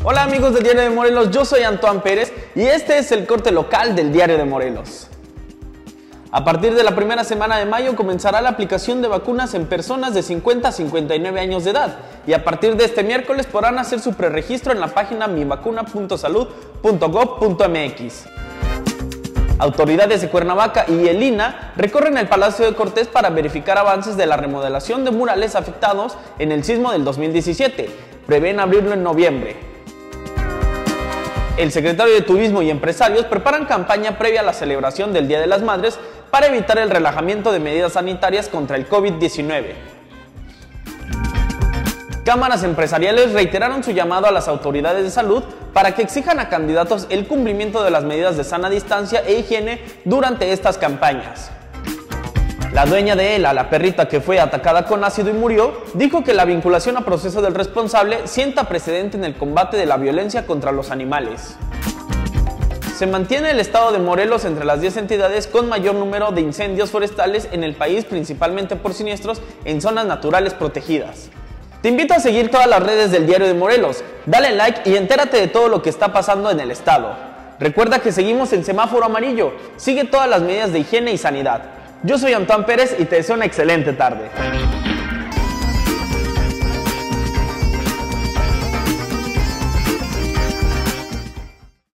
Hola amigos del Diario de Morelos, yo soy Antoine Pérez y este es el corte local del Diario de Morelos. A partir de la primera semana de mayo comenzará la aplicación de vacunas en personas de 50 a 59 años de edad y a partir de este miércoles podrán hacer su preregistro en la página mivacuna.salud.gov.mx. Autoridades de Cuernavaca y el INAH recorren el Palacio de Cortés para verificar avances de la remodelación de murales afectados en el sismo del 2017. Prevén abrirlo en noviembre. El secretario de Turismo y empresarios preparan campaña previa a la celebración del Día de las Madres para evitar el relajamiento de medidas sanitarias contra el COVID-19. Cámaras empresariales reiteraron su llamado a las autoridades de salud para que exijan a candidatos el cumplimiento de las medidas de sana distancia e higiene durante estas campañas. La dueña de Ela, la perrita que fue atacada con ácido y murió, dijo que la vinculación a proceso del responsable sienta precedente en el combate de la violencia contra los animales. Se mantiene el estado de Morelos entre las 10 entidades con mayor número de incendios forestales en el país, principalmente por siniestros en zonas naturales protegidas. Te invito a seguir todas las redes del Diario de Morelos, dale like y entérate de todo lo que está pasando en el estado. Recuerda que seguimos en semáforo amarillo, sigue todas las medidas de higiene y sanidad. Yo soy Antoine Pérez y te deseo una excelente tarde.